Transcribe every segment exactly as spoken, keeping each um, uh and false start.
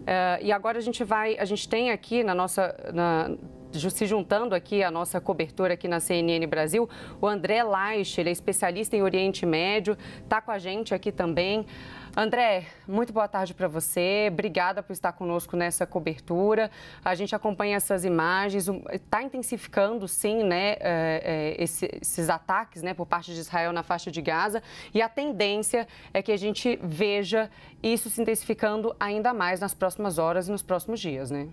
Uh, e agora a gente vai, a gente tem aqui na nossa, na, se juntando aqui a nossa cobertura aqui na C N N Brasil, o André Laiche, ele é especialista em Oriente Médio, está com a gente aqui também. André, muito boa tarde para você, obrigada por estar conosco nessa cobertura. A gente acompanha essas imagens, está intensificando sim, né, é, é, esse, esses ataques, né, por parte de Israel na faixa de Gaza, e a tendência é que a gente veja isso se intensificando ainda mais nas próximas horas e nos próximos dias, né?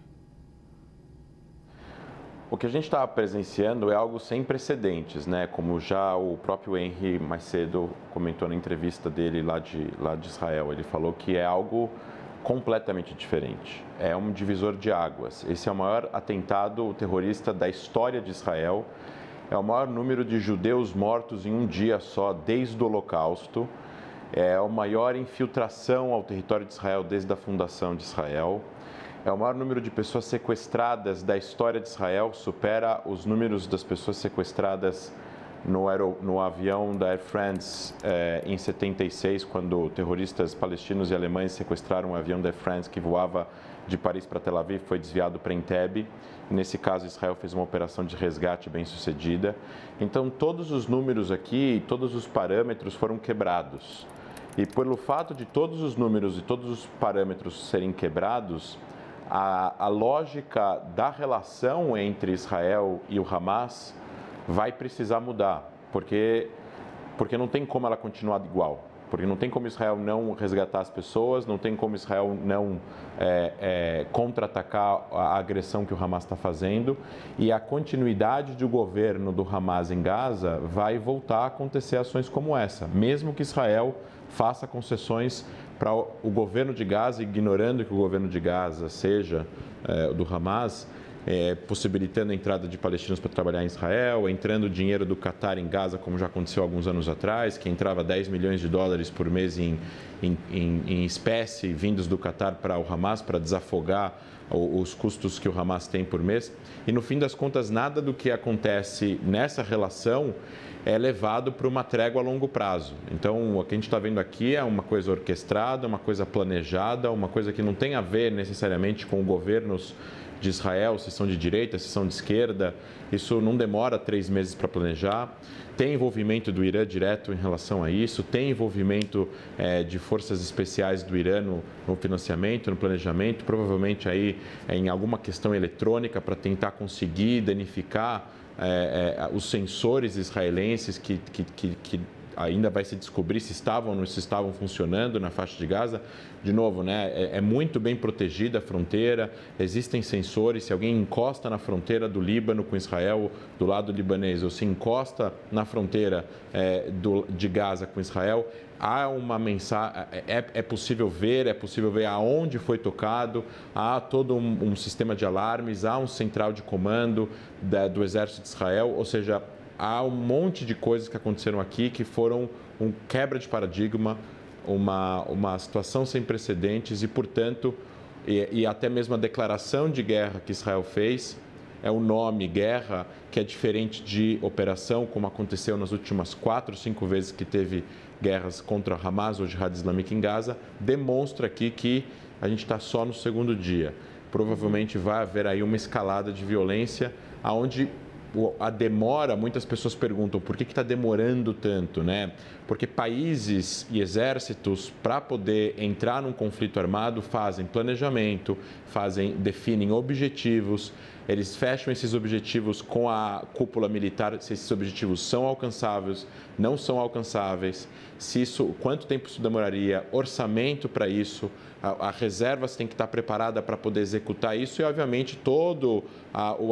O que a gente está presenciando é algo sem precedentes, né? Como já o próprio Henry mais cedo comentou na entrevista dele lá de, lá de Israel. Ele falou que é algo completamente diferente. É um divisor de águas. Esse é o maior atentado terrorista da história de Israel. É o maior número de judeus mortos em um dia só, desde o Holocausto. É a maior infiltração ao território de Israel desde a fundação de Israel. É o maior número de pessoas sequestradas da história de Israel, supera os números das pessoas sequestradas no, aero, no avião da Air France eh, em setenta e seis, quando terroristas palestinos e alemães sequestraram um avião da Air France que voava de Paris para Tel Aviv, foi desviado para Entebbe. Nesse caso, Israel fez uma operação de resgate bem sucedida. Então, todos os números aqui, todos os parâmetros foram quebrados. E pelo fato de todos os números e todos os parâmetros serem quebrados, A, a lógica da relação entre Israel e o Hamas vai precisar mudar, porque, porque não tem como ela continuar igual, porque não tem como Israel não resgatar as pessoas, não tem como Israel não é, é, contra-atacar a agressão que o Hamas está fazendo, e a continuidade do governo do Hamas em Gaza vai voltar a acontecer ações como essa, mesmo que Israel faça concessões para o governo de Gaza, ignorando que o governo de Gaza seja é, do Hamas, é, possibilitando a entrada de palestinos para trabalhar em Israel, entrando dinheiro do Qatar em Gaza, como já aconteceu alguns anos atrás, que entrava dez milhões de dólares por mês em, em, em, em espécie vindos do Qatar para o Hamas, para desafogar os custos que o Hamas tem por mês. E no fim das contas, nada do que acontece nessa relação é levado para uma trégua a longo prazo. Então, o que a gente está vendo aqui é uma coisa orquestrada, uma coisa planejada, uma coisa que não tem a ver necessariamente com governos de Israel, se são de direita, se são de esquerda. Isso não demora três meses para planejar. Tem envolvimento do Irã direto em relação a isso, tem envolvimento é, de forças especiais do Irã no, no financiamento, no planejamento, provavelmente aí é, em alguma questão eletrônica para tentar conseguir danificar É, é, os sensores israelenses que, que, que, que ainda vai se descobrir se estavam ou não se estavam funcionando na faixa de Gaza. De novo, né, é, é muito bem protegida a fronteira, existem sensores, se alguém encosta na fronteira do Líbano com Israel, do lado libanês, ou se encosta na fronteira é, do, de Gaza com Israel, há uma mensagem, é, é possível ver, é possível ver aonde foi tocado, há todo um, um sistema de alarmes, há um central de comando da, do Exército de Israel, ou seja, há um monte de coisas que aconteceram aqui que foram um quebra de paradigma, uma, uma situação sem precedentes e, portanto, e, e até mesmo a declaração de guerra que Israel fez, é o nome guerra, que é diferente de operação, como aconteceu nas últimas quatro, cinco vezes que teve guerras contra Hamas ou Jihad Islâmica em Gaza, demonstra aqui que a gente está só no segundo dia. Provavelmente vai haver aí uma escalada de violência, onde a demora, muitas pessoas perguntam por que está demorando tanto, né? Porque países e exércitos, para poder entrar num conflito armado, fazem planejamento, fazem, definem objetivos, eles fecham esses objetivos com a cúpula militar, se esses objetivos são alcançáveis, não são alcançáveis, se isso, quanto tempo isso demoraria, orçamento para isso, a, a reservas tem que estar preparada para poder executar isso e, obviamente, todo a, o,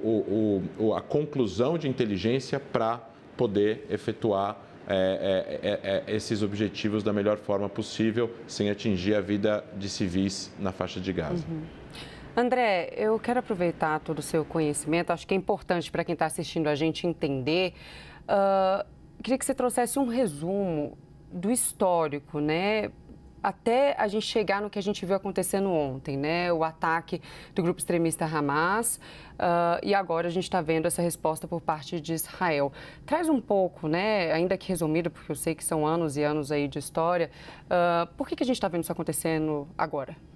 o, o, a conclusão de inteligência para poder efetuar é, é, é, esses objetivos da melhor forma possível, sem atingir a vida de civis na faixa de Gaza. Uhum. André, eu quero aproveitar todo o seu conhecimento, acho que é importante para quem está assistindo a gente entender. Uh, queria que você trouxesse um resumo do histórico, né? Até a gente chegar no que a gente viu acontecendo ontem, né? O ataque do grupo extremista Hamas, uh, e agora a gente está vendo essa resposta por parte de Israel. Traz um pouco, né? Ainda que resumido, porque eu sei que são anos e anos aí de história, uh, por que, que a gente está vendo isso acontecendo agora?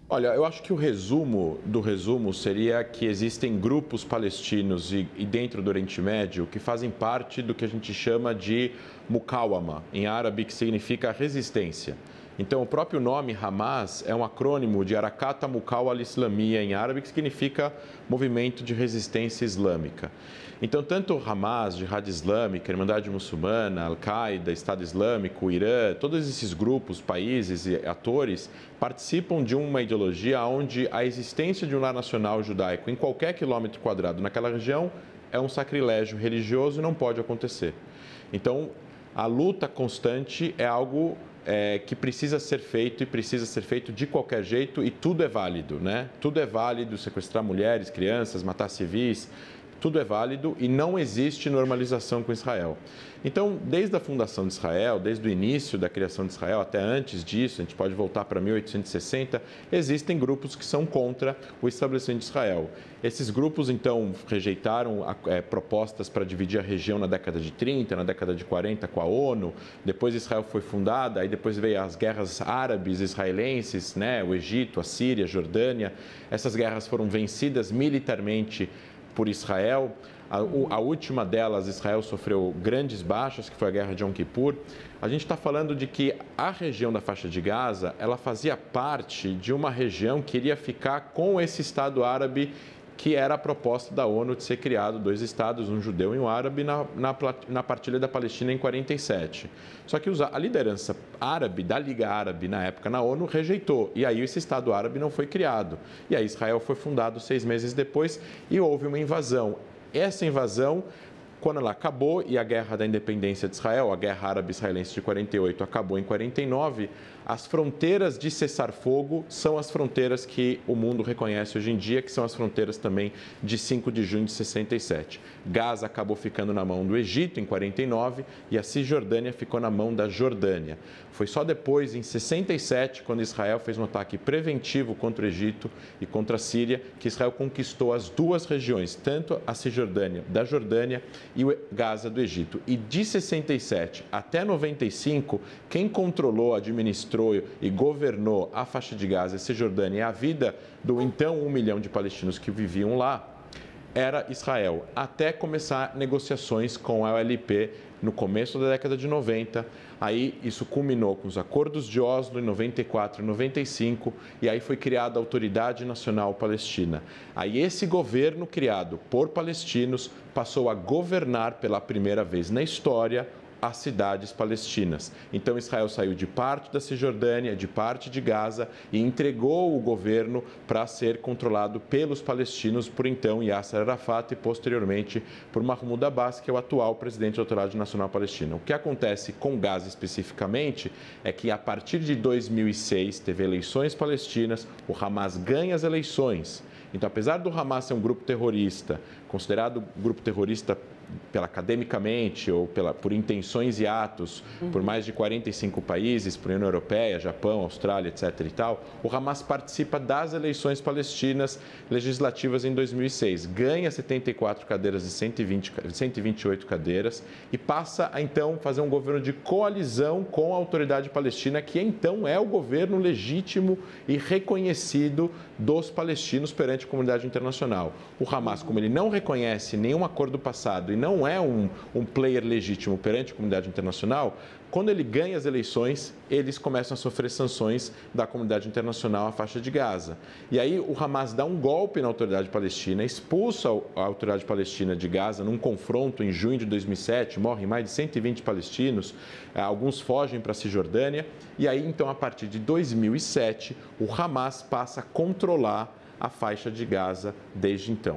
Olha, eu acho que o resumo do resumo seria que existem grupos palestinos e, e dentro do Oriente Médio que fazem parte do que a gente chama de Mukawama, em árabe, que significa resistência. Então, o próprio nome Hamas é um acrônimo de Harakata Muqawa al-Islamiyya em árabe, que significa Movimento de Resistência Islâmica. Então, tanto o Hamas, Jihad Islâmica, Irmandade Muçulmana, Al-Qaeda, Estado Islâmico, o Irã, todos esses grupos, países e atores participam de uma ideologia onde a existência de um lar nacional judaico em qualquer quilômetro quadrado naquela região é um sacrilégio religioso e não pode acontecer. Então, a luta constante é algo É, que precisa ser feito e precisa ser feito de qualquer jeito e tudo é válido, né? Tudo é válido, sequestrar mulheres, crianças, matar civis, tudo é válido e não existe normalização com Israel. Então, desde a fundação de Israel, desde o início da criação de Israel, até antes disso, a gente pode voltar para mil oitocentos e sessenta, existem grupos que são contra o estabelecimento de Israel. Esses grupos, então, rejeitaram é, propostas para dividir a região na década de trinta, na década de quarenta com a ONU, depois Israel foi fundada, aí depois veio as guerras árabes, israelenses, né, o Egito, a Síria, a Jordânia. Essas guerras foram vencidas militarmente por Israel. A, a última delas, Israel sofreu grandes baixas, que foi a Guerra de Yom Kippur. A gente está falando de que a região da faixa de Gaza, ela fazia parte de uma região que iria ficar com esse Estado árabe, que era a proposta da ONU de ser criado dois estados, um judeu e um árabe, na, na, na partilha da Palestina em quarenta e sete. Só que a liderança árabe, da Liga Árabe, na época, na ONU, rejeitou. E aí esse Estado árabe não foi criado. E aí Israel foi fundado seis meses depois e houve uma invasão. Essa invasão, quando ela acabou e a Guerra da Independência de Israel, a Guerra Árabe-Israelense de quarenta e oito, acabou em quarenta e nove, as fronteiras de cessar-fogo são as fronteiras que o mundo reconhece hoje em dia, que são as fronteiras também de cinco de junho de sessenta e sete. Gaza acabou ficando na mão do Egito em quarenta e nove e a Cisjordânia ficou na mão da Jordânia. Foi só depois, em sessenta e sete, quando Israel fez um ataque preventivo contra o Egito e contra a Síria, que Israel conquistou as duas regiões, tanto a Cisjordânia da Jordânia e o Gaza do Egito. E de sessenta e sete até noventa e cinco, quem controlou, administrou e governou a faixa de Gaza, a Cisjordânia e a vida do então um milhão de palestinos que viviam lá, era Israel, até começar negociações com a O L P no começo da década de noventa. Aí isso culminou com os acordos de Oslo em noventa e quatro e noventa e cinco, e aí foi criada a Autoridade Nacional Palestina. Aí esse governo criado por palestinos passou a governar pela primeira vez na história as cidades palestinas. Então Israel saiu de parte da Cisjordânia, de parte de Gaza e entregou o governo para ser controlado pelos palestinos, por então Yasser Arafat e posteriormente por Mahmoud Abbas, que é o atual presidente da Autoridade Nacional Palestina. O que acontece com Gaza especificamente é que a partir de dois mil e seis teve eleições palestinas, o Hamas ganha as eleições. Então, apesar do Hamas ser um grupo terrorista, considerado grupo terrorista pela academicamente ou pela, por intenções e atos uhum. por mais de quarenta e cinco países, por União Europeia, Japão, Austrália, etc e tal, o Hamas participa das eleições palestinas legislativas em dois mil e seis, ganha setenta e quatro cadeiras de cento e vinte, cento e vinte e oito cadeiras e passa a então fazer um governo de coalizão com a Autoridade Palestina, que então é o governo legítimo e reconhecido dos palestinos perante a comunidade internacional. O Hamas, como ele não reconhece nenhum acordo passado e não é um, um player legítimo perante a comunidade internacional, quando ele ganha as eleições, eles começam a sofrer sanções da comunidade internacional à faixa de Gaza. E aí o Hamas dá um golpe na Autoridade Palestina, expulsa a Autoridade Palestina de Gaza num confronto em junho de dois mil e sete, morrem mais de cento e vinte palestinos, alguns fogem para a Cisjordânia, e aí então a partir de dois mil e sete o Hamas passa a controlar a faixa de Gaza desde então.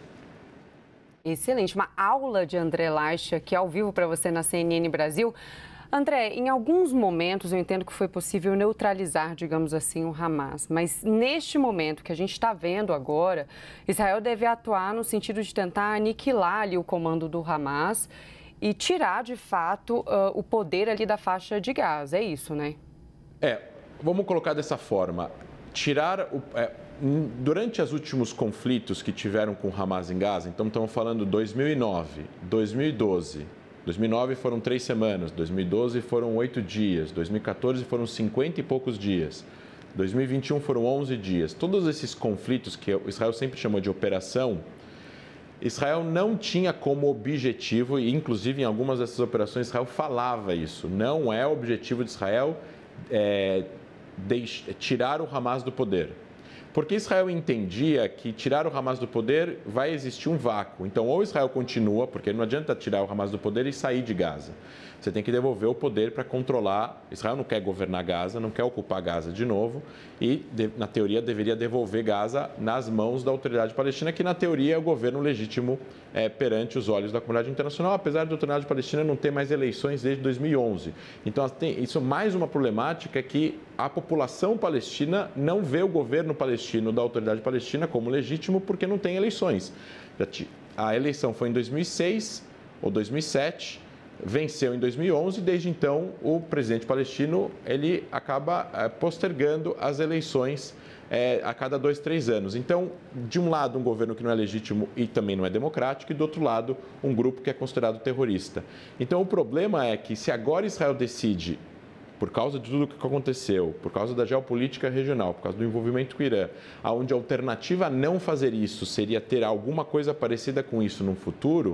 Excelente, uma aula de André Laich aqui ao vivo para você na C N N Brasil. André, em alguns momentos eu entendo que foi possível neutralizar, digamos assim, o Hamas, mas neste momento que a gente está vendo agora, Israel deve atuar no sentido de tentar aniquilar ali o comando do Hamas e tirar, de fato, uh, o poder ali da faixa de Gaza, é isso, né? É, vamos colocar dessa forma, tirar o... É... Durante os últimos conflitos que tiveram com o Hamas em Gaza, então estamos falando dois mil e nove, dois mil e doze, dois mil e nove foram três semanas, dois mil e doze foram oito dias, dois mil e quatorze foram cinquenta e poucos dias, dois mil e vinte e um foram onze dias. Todos esses conflitos que Israel sempre chamou de operação, Israel não tinha como objetivo, e inclusive em algumas dessas operações Israel falava isso, não é o objetivo de Israel é, de, tirar o Hamas do poder. Porque Israel entendia que tirar o Hamas do poder vai existir um vácuo. Então, ou Israel continua, porque não adianta tirar o Hamas do poder e sair de Gaza. Você tem que devolver o poder para controlar. Israel não quer governar Gaza, não quer ocupar Gaza de novo e, na teoria, deveria devolver Gaza nas mãos da autoridade palestina, que, na teoria, é o governo legítimo é, perante os olhos da comunidade internacional, apesar da autoridade palestina não ter mais eleições desde dois mil e onze. Então, tem, isso mais uma problemática é que a população palestina não vê o governo palestino da autoridade palestina como legítimo porque não tem eleições. A eleição foi em dois mil e seis ou dois mil e sete, venceu em dois mil e onze, e desde então o presidente palestino ele acaba postergando as eleições é, a cada dois, três anos. Então, de um lado, um governo que não é legítimo e também não é democrático, e do outro lado, um grupo que é considerado terrorista. Então, o problema é que se agora Israel decide, por causa de tudo o que aconteceu, por causa da geopolítica regional, por causa do envolvimento com o Irã, onde a alternativa a não fazer isso seria ter alguma coisa parecida com isso no futuro,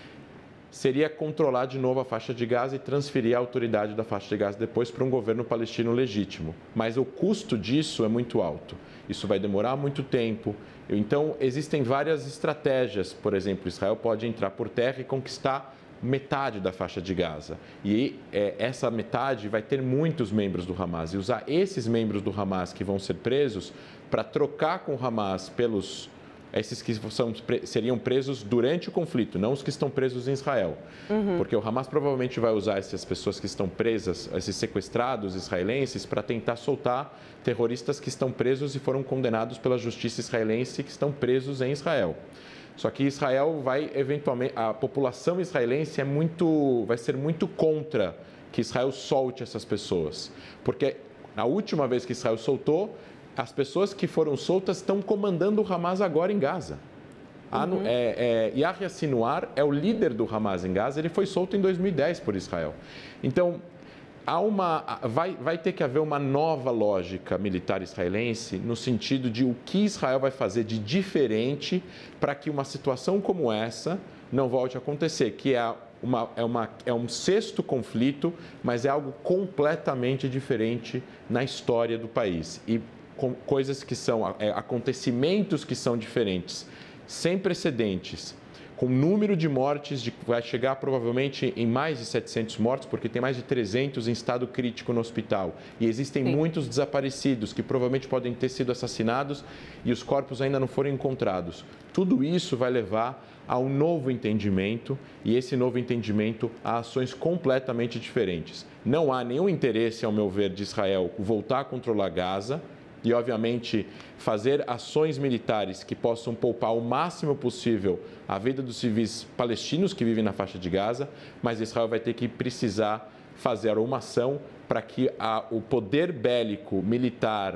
seria controlar de novo a faixa de Gaza e transferir a autoridade da faixa de Gaza depois para um governo palestino legítimo. Mas o custo disso é muito alto. Isso vai demorar muito tempo. Então, existem várias estratégias. Por exemplo, Israel pode entrar por terra e conquistar metade da faixa de Gaza. E é, essa metade vai ter muitos membros do Hamas. E usar esses membros do Hamas que vão ser presos para trocar com o Hamas pelos... esses que são, seriam presos durante o conflito, não os que estão presos em Israel. Uhum. Porque o Hamas provavelmente vai usar essas pessoas que estão presas, esses sequestrados israelenses, para tentar soltar terroristas que estão presos e foram condenados pela justiça israelense que estão presos em Israel. Só que Israel vai, eventualmente, a população israelense é muito, vai ser muito contra que Israel solte essas pessoas. Porque na última vez que Israel soltou, as pessoas que foram soltas estão comandando o Hamas agora em Gaza. Uhum. É, é, Yahya Sinwar é o líder do Hamas em Gaza, ele foi solto em dois mil e dez por Israel. Então, há uma, vai, vai ter que haver uma nova lógica militar israelense no sentido de o que Israel vai fazer de diferente para que uma situação como essa não volte a acontecer, que é Uma, é, uma, é um sexto conflito, mas é algo completamente diferente na história do país. E com coisas que são, é, acontecimentos que são diferentes, sem precedentes, com número de mortes, de, vai chegar provavelmente em mais de setecentos mortos, porque tem mais de trezentos em estado crítico no hospital. E existem Sim. muitos desaparecidos que provavelmente podem ter sido assassinados e os corpos ainda não foram encontrados. Tudo isso vai levar a um novo entendimento e esse novo entendimento a ações completamente diferentes. Não há nenhum interesse, ao meu ver, de Israel voltar a controlar Gaza e, obviamente, fazer ações militares que possam poupar o máximo possível a vida dos civis palestinos que vivem na faixa de Gaza, mas Israel vai ter que precisar fazer uma ação para que a, o poder bélico militar,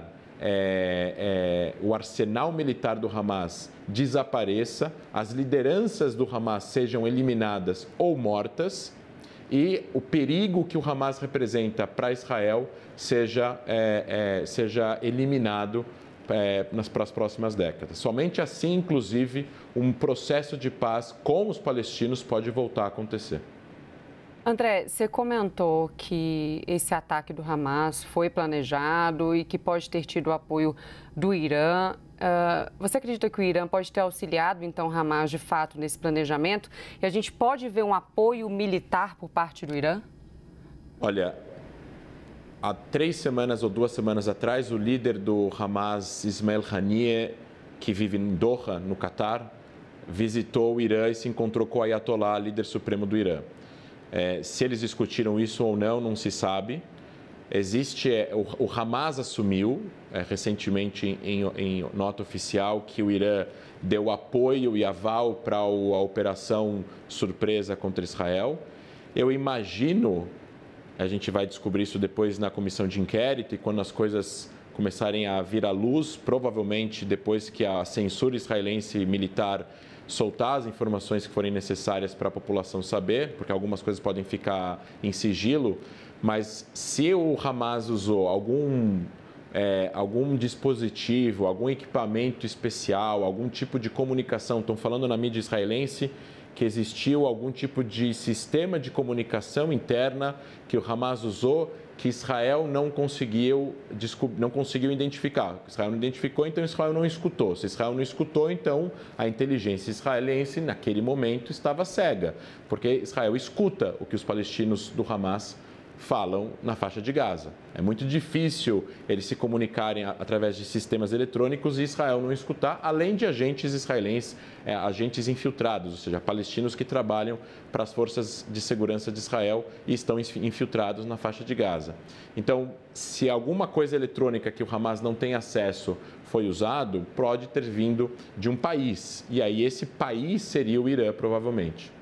É, é, o arsenal militar do Hamas desapareça, as lideranças do Hamas sejam eliminadas ou mortas e o perigo que o Hamas representa para Israel seja, é, é, seja eliminado é, nas, para as próximas décadas. Somente assim, inclusive, um processo de paz com os palestinos pode voltar a acontecer. André, você comentou que esse ataque do Hamas foi planejado e que pode ter tido o apoio do Irã. Uh, você acredita que o Irã pode ter auxiliado, então, o Hamas, de fato, nesse planejamento? E a gente pode ver um apoio militar por parte do Irã? Olha, há três semanas ou duas semanas atrás, o líder do Hamas, Ismail Haniyeh, que vive em Doha, no Catar, visitou o Irã e se encontrou com o Ayatollah, líder supremo do Irã. É, se eles discutiram isso ou não, não se sabe. Existe, é, o, o Hamas assumiu é, recentemente em, em nota oficial que o Irã deu apoio e aval para a operação surpresa contra Israel. Eu imagino, a gente vai descobrir isso depois na comissão de inquérito e quando as coisas começarem a vir à luz, provavelmente depois que a censura israelense militar soltar as informações que forem necessárias para a população saber, porque algumas coisas podem ficar em sigilo, mas se o Hamas usou algum é, algum dispositivo, algum equipamento especial, algum tipo de comunicação. Estão falando na mídia israelense que existiu algum tipo de sistema de comunicação interna que o Hamas usou, que Israel não conseguiu, não conseguiu identificar. Israel não identificou, então Israel não escutou. Se Israel não escutou, então a inteligência israelense, naquele momento, estava cega, porque Israel escuta o que os palestinos do Hamas falam na faixa de Gaza. É muito difícil eles se comunicarem através de sistemas eletrônicos e Israel não escutar, além de agentes israelenses, é, agentes infiltrados, ou seja, palestinos que trabalham para as forças de segurança de Israel e estão infiltrados na faixa de Gaza. Então, se alguma coisa eletrônica que o Hamas não tem acesso foi usado, pode ter vindo de um país, e aí esse país seria o Irã, provavelmente.